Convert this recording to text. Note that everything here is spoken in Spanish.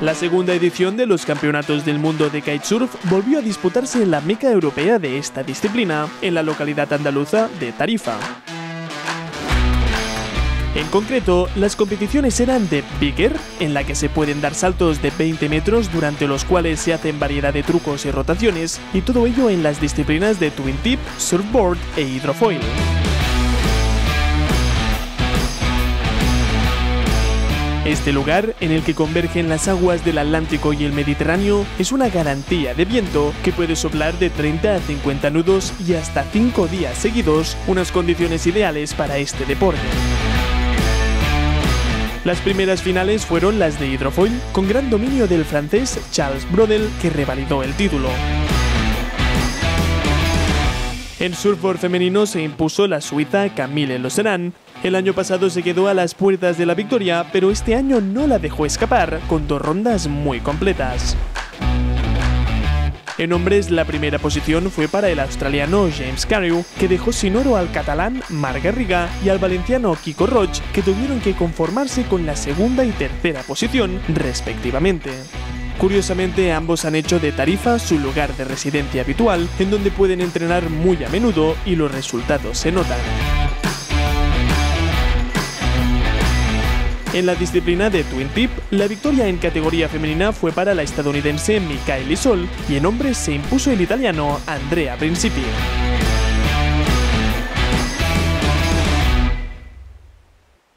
La segunda edición de los Campeonatos del Mundo de Kitesurf volvió a disputarse en la meca europea de esta disciplina, en la localidad andaluza de Tarifa. En concreto, las competiciones eran de Big Air, en la que se pueden dar saltos de 20 metros durante los cuales se hacen variedad de trucos y rotaciones, y todo ello en las disciplinas de Twin Tip, Surfboard e Hydrofoil. Este lugar, en el que convergen las aguas del Atlántico y el Mediterráneo, es una garantía de viento que puede soplar de 30 a 50 nudos y hasta 5 días seguidos, unas condiciones ideales para este deporte. Las primeras finales fueron las de Hydrofoil, con gran dominio del francés Charles Brodel, que revalidó el título. En surfboard femenino se impuso la suiza Camille Loserán. El año pasado se quedó a las puertas de la victoria, pero este año no la dejó escapar, con 2 rondas muy completas. En hombres, la primera posición fue para el australiano James Carew, que dejó sin oro al catalán Marc Garriga y al valenciano Quico Roig, que tuvieron que conformarse con la segunda y tercera posición, respectivamente. Curiosamente, ambos han hecho de Tarifa su lugar de residencia habitual, en donde pueden entrenar muy a menudo y los resultados se notan. En la disciplina de Twin Tip, la victoria en categoría femenina fue para la estadounidense Michaela Sol y en hombres se impuso el italiano Andrea Principi.